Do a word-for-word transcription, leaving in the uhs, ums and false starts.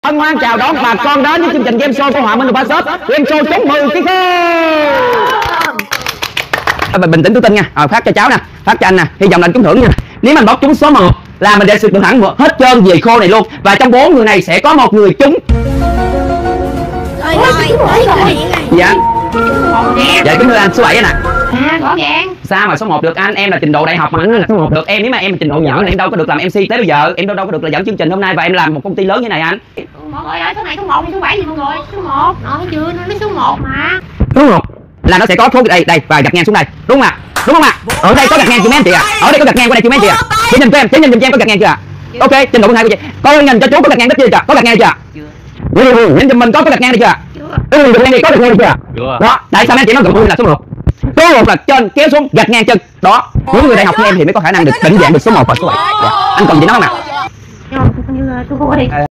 Hân hoan chào đón bà con đến với chương trình game show của Hòa Minh và Shop. Game show trúng mười cái khơi. Bình tĩnh tự tin nha. Ờ, phát cho cháu nè, phát cho anh nè, hy vọng là anh trúng thưởng nha. Nếu mình bóc trúng số một là mình sẽ được hẳn hết trơn về khô này luôn. Và trong bốn người này sẽ có một người trúng. Rồi rồi, rồi. Dạ. Dạ kính thưa anh, số bảy nè. À, rõ ràng. Sao mà số một được anh? Em là trình độ đại học mà anh là số một được. Em nếu mà em là trình độ nhỏ thì em đâu có được làm em xê tới bây giờ. Em đâu đâu có được là dẫn chương trình hôm nay và em làm một công ty lớn như này anh. Mọi người ơi, số này số một hay số bảy gì mọi người? Số một. Nói chưa, nó nói số một mà. Số một là nó sẽ có số đây đây và gạch ngang xuống đây. Đúng không ạ? Đúng không ạ? Ở đây có gạch ngang chị mấy anh chị ạ. Ở đây có gạch ngang qua đây chị mấy anh chị ạ. Chị nhìn cho em, chị nhìn cho em có gạch ngang chưa ạ? Ok, trình độ của hai của chị. Coi nhìn cho chú có gạch ngang đó chưa chưa? Có gạch ngang chưa? Chưa. Nhìn cho mình có có gạch ngang đây chưa? Ừ, gạch ngang này có gạch ngang chưa? Chưa. Đó, tại sao mấy anh chị nói gần là số một? Số một là trên kéo xuống gạch ngang chân. Đó, những người đại học như em thì mới có khả năng được định dạng được số một và số bảy. Dạ. Anh cần gì nói không ạ? Tôi coi đi.